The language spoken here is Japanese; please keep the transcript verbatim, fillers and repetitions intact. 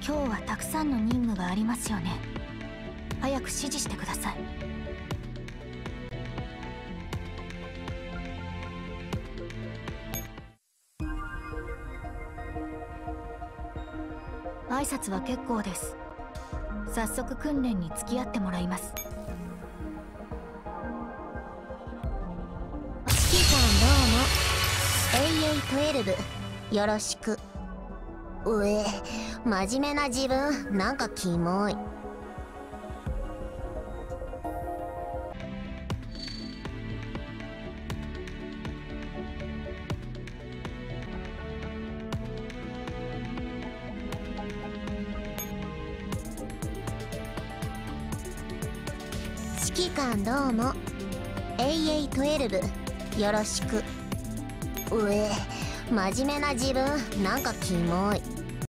今日はたくさんの任務がありますよね。早く指示してください。挨拶は結構です。早速訓練に付き合ってもらいます。 指揮官どうも。エーエーじゅうによろしく。うえ、真面目な自分なんかキモい。指揮官どうも。エーエーじゅうによろしく。うえ、真面目な自分なんかキモい。